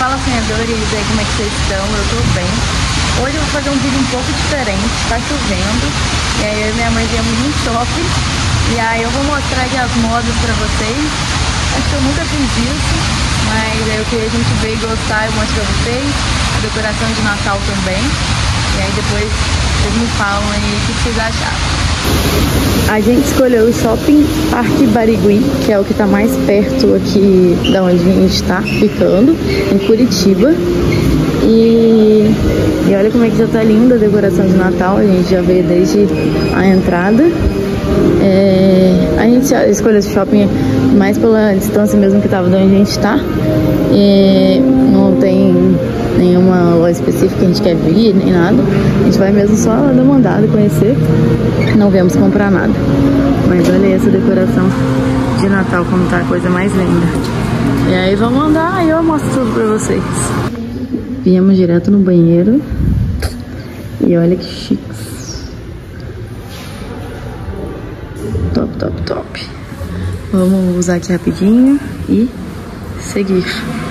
Fala, sonhadores, aí como é que vocês estão? Eu tô bem. Hoje eu vou fazer um vídeo um pouco diferente, tá chovendo. E aí eu e minha mãe viemos no shopping. E aí eu vou mostrar aqui as modas pra vocês. Acho que eu nunca fiz isso, mas aí o que a gente veio gostar eu mostro pra vocês. A decoração de Natal também. E aí depois vocês me falam aí o que vocês acharam. A gente escolheu o Shopping Parque Barigui, que é o que tá mais perto aqui da onde a gente tá ficando, em Curitiba. E olha como é que já tá linda a decoração de Natal. A gente já veio desde a entrada. A gente já escolheu esse shopping mais pela distância mesmo que tava de onde a gente tá. Não tem nenhuma loja específica que a gente quer vir, nem nada. A gente vai mesmo só dar uma andada, conhecer. Não viemos comprar nada. Mas olha essa decoração de Natal, como tá a coisa mais linda. E aí vamos andar e eu mostro tudo pra vocês. Viemos direto no banheiro. E olha que chique. Top, top, top. Vamos usar aqui rapidinho e seguir.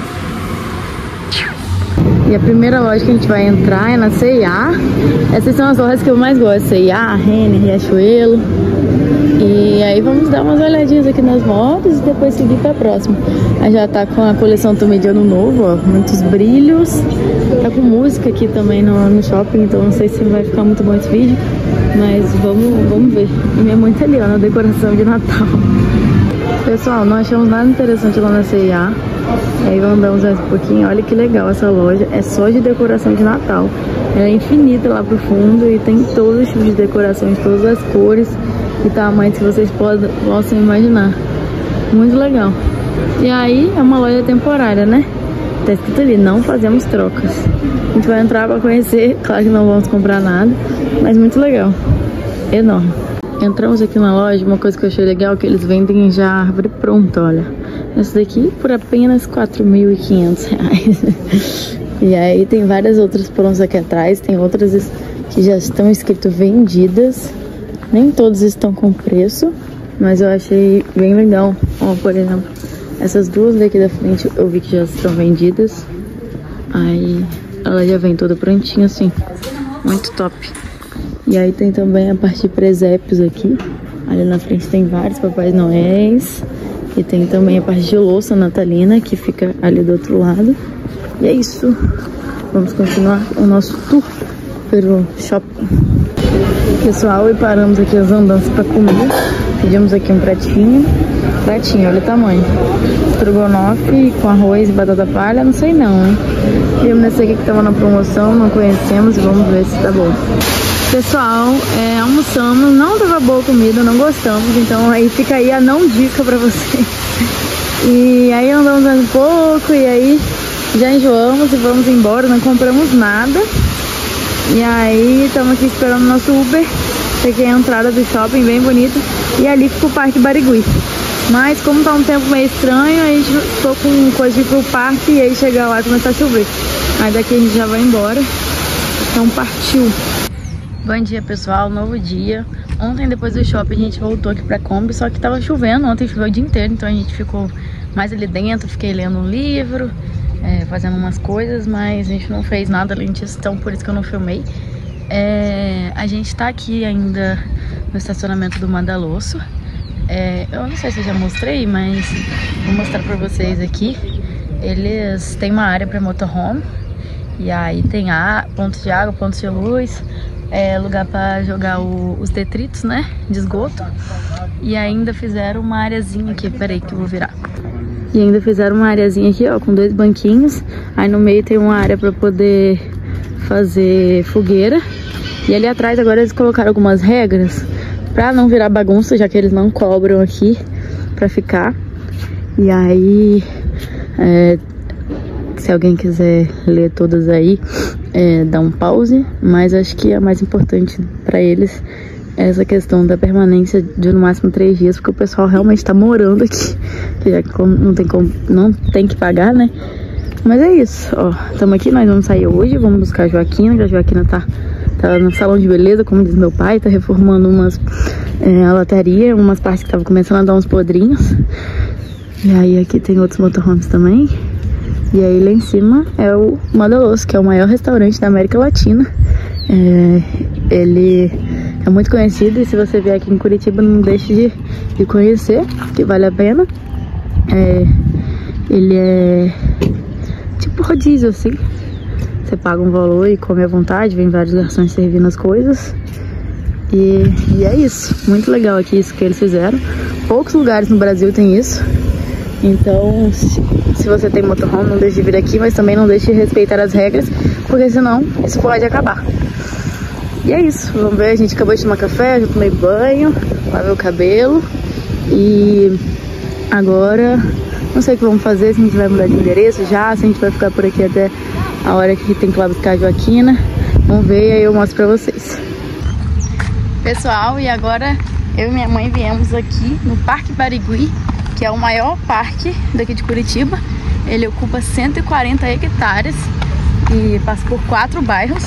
E a primeira loja que a gente vai entrar é na C&A. Essas são as lojas que eu mais gosto. C&A, Renner, Riachuelo. E aí vamos dar umas olhadinhas aqui nas modas e depois seguir pra próxima. Aí já tá com a coleção também de ano novo, ó. Muitos brilhos. Tá com música aqui também no shopping, então não sei se vai ficar muito bom esse vídeo. Mas vamos ver. E minha mãe tá ali, ó, na decoração de Natal. Pessoal, não achamos nada interessante lá na C&A. Aí andamos mais um pouquinho. Olha que legal essa loja. É só de decoração de Natal. Ela é infinita lá pro fundo e tem todos os tipos de decoração, de todas as cores e tamanhos que vocês possam imaginar. Muito legal. E aí é uma loja temporária, né? Tá escrito ali, não fazemos trocas. A gente vai entrar pra conhecer. Claro que não vamos comprar nada, mas muito legal. Enorme. Entramos aqui na loja, uma coisa que eu achei legal é que eles vendem já árvore pronta, olha. Essa daqui por apenas R$4.500. E aí tem várias outras prontas aqui atrás, tem outras que já estão escritas vendidas. Nem todas estão com preço, mas eu achei bem legal. Ó, por exemplo, essas duas daqui da frente eu vi que já estão vendidas. Aí ela já vem toda prontinha assim, muito top. E aí tem também a parte de presépios aqui. Ali na frente tem vários Papais Noéis. E tem também a parte de louça natalina, que fica ali do outro lado. E é isso. Vamos continuar o nosso tour pelo shopping. Pessoal, e paramos aqui as andanças para comer. Pedimos aqui um pratinho. Pratinho, olha o tamanho. Estrogonofe com arroz e batata palha, não sei não, hein? Vimos nesse aqui que tava na promoção, não conhecemos e vamos ver se tá bom. Pessoal, almoçamos, não tava boa a comida, não gostamos, então aí fica aí a não dica pra vocês. E aí andamos mais um pouco e aí já enjoamos e vamos embora, não compramos nada. E aí estamos aqui esperando o nosso Uber, aqui é a entrada do shopping, bem bonita, e ali fica o Parque Barigui. Mas como tá um tempo meio estranho, a gente ficou com coisa de ir pro parque e aí chegar lá e começar a chover. Aí daqui a gente já vai embora, então partiu. Bom dia, pessoal, novo dia. Ontem, depois do shopping, a gente voltou aqui pra Kombi, só que tava chovendo, ontem choveu o dia inteiro, então a gente ficou mais ali dentro, fiquei lendo um livro, fazendo umas coisas, mas a gente não fez nada além disso, então por isso que eu não filmei. A gente tá aqui ainda no estacionamento do Madalosso. Eu não sei se eu já mostrei, mas vou mostrar pra vocês aqui. Eles têm uma área pra motorhome, e aí tem pontos de água, pontos de luz, lugar para jogar os detritos, né, de esgoto. E ainda fizeram uma areazinha aqui, peraí que eu vou virar. E ainda fizeram uma areazinha aqui, ó, com 2 banquinhos. Aí no meio tem uma área para poder fazer fogueira. E ali atrás agora eles colocaram algumas regras para não virar bagunça, já que eles não cobram aqui para ficar. E aí, se alguém quiser ler todas aí, dá um pause, mas acho que a mais importante para eles é essa questão da permanência de no máximo 3 dias, porque o pessoal realmente tá morando aqui, já que não tem que pagar, né? Mas é isso, ó, estamos aqui, nós vamos sair hoje, vamos buscar a Joaquina, que a Joaquina tá no salão de beleza, como diz meu pai, tá reformando a lataria, umas partes que estavam começando a dar uns podrinhos. E aí aqui tem outros motorhomes também. E aí lá em cima é o Madaloso, que é o maior restaurante da América Latina. Ele é muito conhecido e se você vier aqui em Curitiba não deixe de conhecer, que vale a pena. Ele é tipo rodízio assim. Você paga um valor e come à vontade, vem vários garçons servindo as coisas. E é isso, muito legal aqui isso que eles fizeram. Poucos lugares no Brasil tem isso. Então, se você tem motorhome, não deixe de vir aqui, mas também não deixe de respeitar as regras, porque senão isso pode acabar. E é isso, vamos ver, a gente acabou de tomar café, já tomei banho, lavei o cabelo. E agora, não sei o que vamos fazer, se a gente vai mudar de endereço já, se a gente vai ficar por aqui até a hora que tem que ir lá buscar a Joaquina. Vamos ver e aí eu mostro pra vocês. Pessoal, e agora eu e minha mãe viemos aqui no Parque Barigui, que é o maior parque daqui de Curitiba. Ele ocupa 140 hectares e passa por 4 bairros.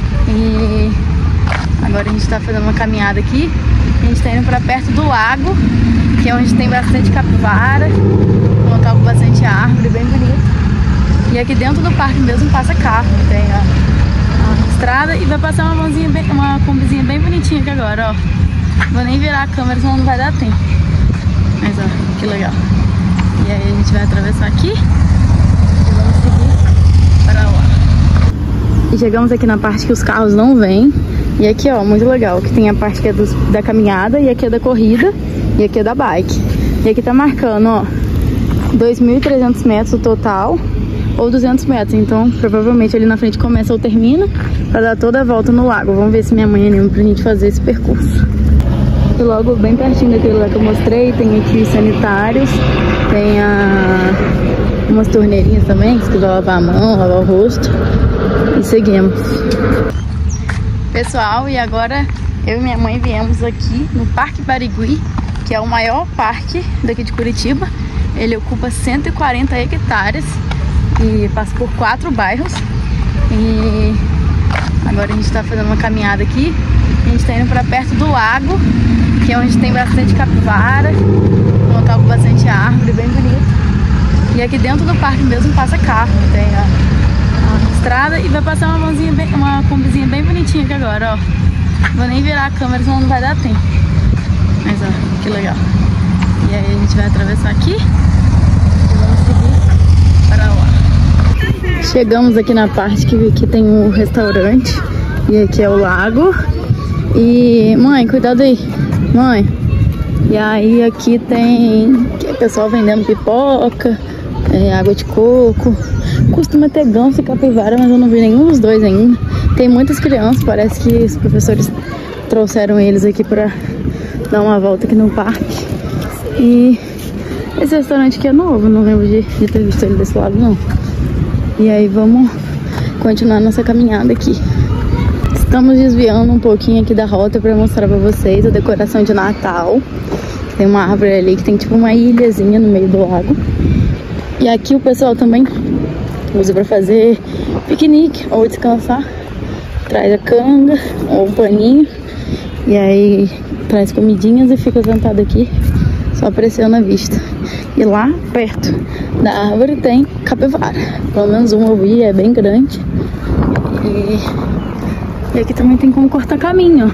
E agora a gente tá fazendo uma caminhada aqui. A gente tá indo pra perto do lago, que é onde tem bastante capivara, um local com bastante árvore, bem bonito. E aqui dentro do parque mesmo passa carro, tem a estrada e vai passar uma combizinha bem bonitinha aqui agora, ó. Vou nem virar a câmera, senão não vai dar tempo. Mas ó, que legal. E aí a gente vai atravessar aqui e vamos seguir para lá. E chegamos aqui na parte que os carros não vêm. E aqui, ó, muito legal, que tem a parte que é da caminhada, e aqui é da corrida, e aqui é da bike. E aqui tá marcando, ó, 2.300 metros o total, ou 200 metros. Então, provavelmente ali na frente começa ou termina, pra dar toda a volta no lago. Vamos ver se minha mãe anima pra gente fazer esse percurso. E logo bem pertinho daquele lá que eu mostrei, tem aqui sanitários, tem umas torneirinhas também, se quiser lavar a mão, lavar o rosto. E seguimos. Pessoal, e agora eu e minha mãe viemos aqui no Parque Barigui, que é o maior parque daqui de Curitiba. Ele ocupa 140 hectares e passa por 4 bairros. E agora a gente tá fazendo uma caminhada aqui. A gente tá indo pra perto do lago, que é onde tem bastante capivara, um local com bastante árvore, bem bonito. E aqui dentro do parque mesmo passa carro, tem a estrada e vai passar uma combizinha bem bonitinha aqui agora, ó. Vou nem virar a câmera, senão não vai dar tempo. Mas ó, que legal. E aí a gente vai atravessar aqui e vamos seguir para lá. Chegamos aqui na parte que tem um restaurante e aqui é o lago. E mãe, cuidado aí, mãe. E aí aqui tem o pessoal vendendo pipoca, água de coco. Costuma ter ganso e capivara, mas eu não vi nenhum dos dois ainda. Tem muitas crianças, parece que os professores trouxeram eles aqui pra dar uma volta aqui no parque. E esse restaurante aqui é novo, não lembro de ter visto ele desse lado não. E aí vamos continuar nossa caminhada aqui. Estamos desviando um pouquinho aqui da rota para mostrar para vocês a decoração de Natal. Tem uma árvore ali que tem tipo uma ilhazinha no meio do lago. E aqui o pessoal também usa para fazer piquenique ou descansar. Traz a canga ou um paninho. E aí traz comidinhas e fica sentado aqui só apreciando a vista. E lá perto da árvore tem capivara. Pelo menos uma eu vi, é bem grande. E aqui também tem como cortar caminho,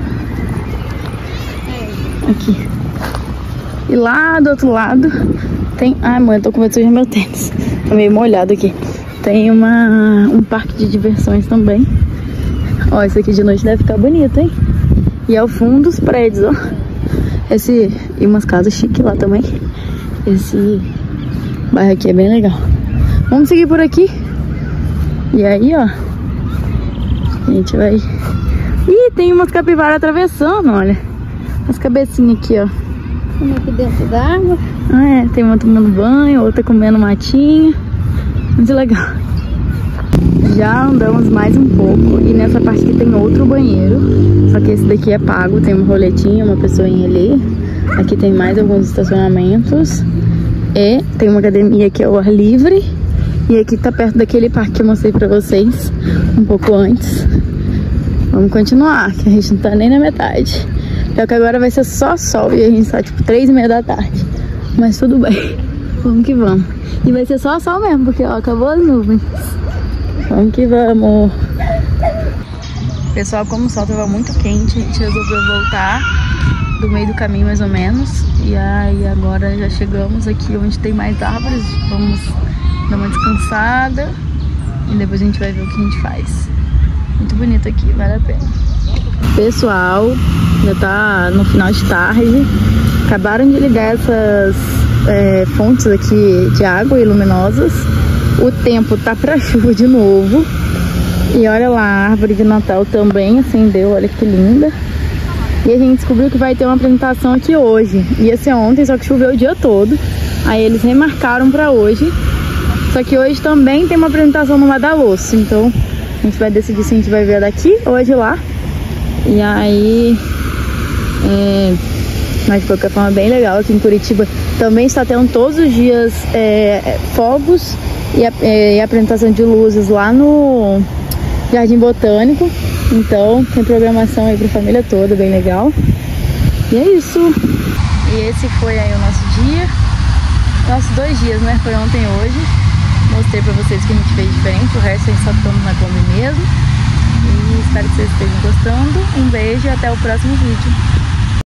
ó. Aqui. E lá do outro lado tem... Ai, mãe, eu tô com medo de sujar meu tênis. Tá meio molhado aqui. Tem um parque de diversões também. Ó, esse aqui de noite deve ficar bonito, hein? E ao fundo os prédios, ó. E umas casas chiques lá também. Esse bairro aqui é bem legal. Vamos seguir por aqui. E aí, ó, a gente vai... Ih, tem umas capivaras atravessando, olha. As cabecinhas aqui, ó. Uma aqui dentro da água. Ah, é, tem uma tomando banho, outra comendo matinho. Muito legal. Já andamos mais um pouco e nessa parte aqui tem outro banheiro. Só que esse daqui é pago, tem uma roletinha, uma pessoinha ali. Aqui tem mais alguns estacionamentos. E tem uma academia que é ao ar livre. E aqui tá perto daquele parque que eu mostrei pra vocês um pouco antes. Vamos continuar, que a gente não tá nem na metade. Pior que agora vai ser só sol e a gente tá tipo 3h30 da tarde. Mas tudo bem. Vamos que vamos. E vai ser só sol mesmo, porque ó, acabou as nuvens. Vamos que vamos. Pessoal, como o sol tava muito quente, a gente resolveu voltar do meio do caminho mais ou menos. E aí agora já chegamos aqui onde tem mais árvores. Vamos dar uma descansada e depois a gente vai ver o que a gente faz. Muito bonito aqui, vale a pena. Pessoal, já tá no final de tarde. Acabaram de ligar essas fontes aqui de água iluminosas. O tempo tá pra chuva de novo. E olha lá, a árvore de Natal também acendeu, olha que linda. E a gente descobriu que vai ter uma apresentação aqui hoje. Ia ser ontem, só que choveu o dia todo. Aí eles remarcaram pra hoje. Só que hoje também tem uma apresentação no Madalosso. Então a gente vai decidir se a gente vai ver daqui ou é de lá. E aí... mas de qualquer forma bem legal. Aqui em Curitiba também está tendo todos os dias fogos e apresentação de luzes lá no Jardim Botânico. Então tem programação aí pra família toda, bem legal. E é isso. E esse foi aí o nosso dia. Nossos 2 dias, né? Foi ontem e hoje. Mostrei pra vocês que a gente fez diferente. O resto a gente só ficamos na Kombi mesmo. E espero que vocês estejam gostando. Um beijo e até o próximo vídeo.